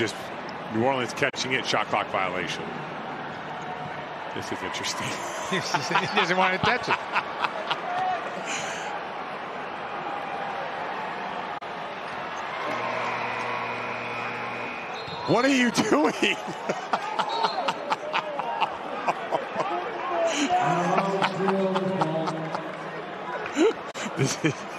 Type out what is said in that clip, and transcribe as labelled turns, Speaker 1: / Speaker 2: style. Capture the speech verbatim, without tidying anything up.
Speaker 1: just New Orleans catching it, shot clock violation. This is interesting.
Speaker 2: He doesn't want to touch it.
Speaker 1: What are you doing? This is